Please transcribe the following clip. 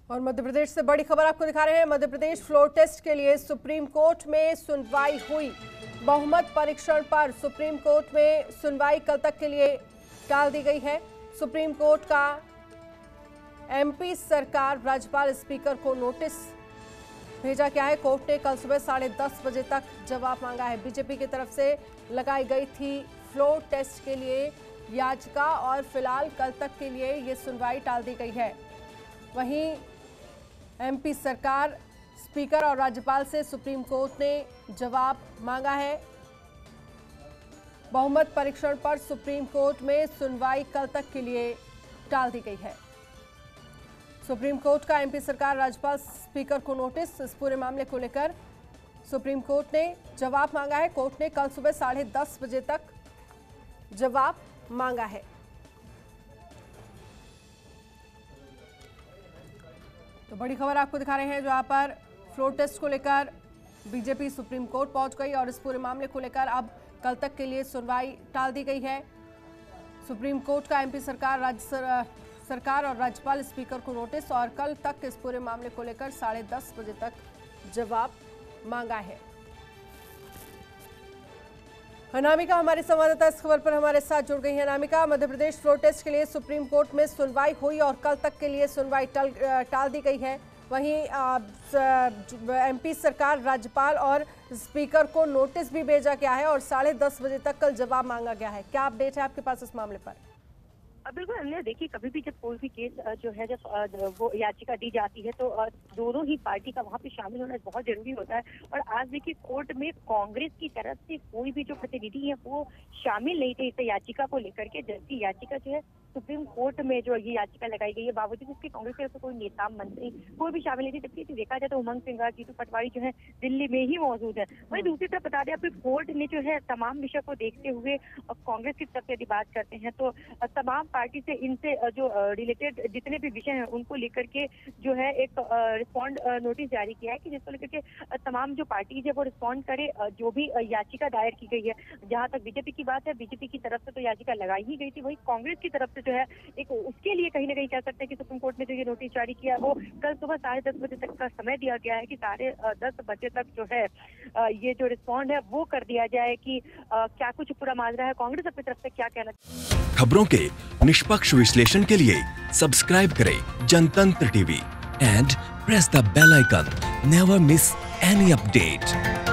और मध्य प्रदेश से बड़ी खबर आपको दिखा रहे हैं। मध्य प्रदेश फ्लोर टेस्ट के लिए सुप्रीम कोर्ट में सुनवाई हुई। बहुमत परीक्षण पर सुप्रीम कोर्ट में सुनवाई कल तक के लिए टाल दी गई है। सुप्रीम कोर्ट का एमपी सरकार राज्यपाल स्पीकर को नोटिस भेजा गया है। कोर्ट ने कल सुबह 10:30 बजे तक जवाब मांगा है। बीजेपी की तरफ से लगाई गई थी फ्लोर टेस्ट के लिए याचिका और फिलहाल कल तक के लिए ये सुनवाई टाल दी गई है। वहीं एमपी सरकार, स्पीकर और राज्यपाल से सुप्रीम कोर्ट ने जवाब मांगा है। बहुमत परीक्षण पर सुप्रीम कोर्ट में सुनवाई कल तक के लिए टाल दी गई है। सुप्रीम कोर्ट का एमपी सरकार, राज्यपाल, स्पीकर को नोटिस। इस पूरे मामले को लेकर सुप्रीम कोर्ट ने जवाब मांगा है। कोर्ट ने कल सुबह 10:30 बजे तक जवाब मांगा है। तो बड़ी खबर आपको दिखा रहे हैं, जहां पर फ्लोर टेस्ट को लेकर बीजेपी सुप्रीम कोर्ट पहुंच गई और इस पूरे मामले को लेकर अब कल तक के लिए सुनवाई टाल दी गई है। सुप्रीम कोर्ट का एमपी सरकार, राज्य सरकार और राज्यपाल, स्पीकर को नोटिस और कल तक इस पूरे मामले को लेकर 10:30 बजे तक जवाब मांगा है। अनामिका हमारी संवाददाता इस खबर पर हमारे साथ जुड़ गई है। अनामिका, मध्य प्रदेश फ्लोर टेस्ट के लिए सुप्रीम कोर्ट में सुनवाई हुई और कल तक के लिए सुनवाई टाल दी गई है। वहीं एमपी सरकार, राज्यपाल और स्पीकर को नोटिस भी भेजा गया है और 10:30 बजे तक कल जवाब मांगा गया है। क्या अपडेट है आपके पास इस मामले पर? बिल्कुल हमने देखिए, कभी भी जब कोई भी केस जो है, जब वो याचिका दी जाती है तो दोनों ही पार्टी का वहाँ पे शामिल होना बहुत जरूरी होता है। और आज देखिए कोर्ट में कांग्रेस की तरफ से कोई भी जो प्रतिनिधि है वो शामिल नहीं थे इस याचिका को लेकर के, जबकि याचिका जो है सुप्रीम कोर्ट में जो ये याचिका लगाई गई है, बावजूद इसके कांग्रेस की तरफ से कोई नेता, मंत्री कोई भी शामिल नहीं थे। जबकि देखा जाए तो उमंग सिंघार, जीतू पटवारी जो है दिल्ली में ही मौजूद है। वहीं दूसरी तरफ बता दें आपको, कोर्ट ने जो है तमाम विषय को देखते हुए कांग्रेस की तरफ से यदि बात करते हैं तो तमाम पार्टी से, इनसे जो रिलेटेड जितने भी विषय हैं उनको लेकर के जो है एक रिस्पॉन्ड नोटिस जारी किया है कि जिसको लेकर के तमाम जो पार्टीज है वो रिस्पॉन्ड करे, जो भी याचिका दायर की गई है। जहां तक बीजेपी की बात है, बीजेपी की तरफ से तो याचिका लगाई ही गई थी। वही कांग्रेस की तरफ से जो है एक उसके लिए कहीं ना कहीं कह सकते हैं कि सुप्रीम कोर्ट ने जो ये नोटिस जारी किया वो कल सुबह 10:30 बजे तक का समय दिया गया है कि 10:30 बजे तक जो है ये जो रिस्पॉन्ड है वो कर दिया जाए कि क्या कुछ पूरा माजरा है, कांग्रेस अपनी तरफ से क्या कहना। खबरों के निष्पक्ष विश्लेषण के लिए सब्सक्राइब करें Jantantra TV and press the bell icon. Never miss any update.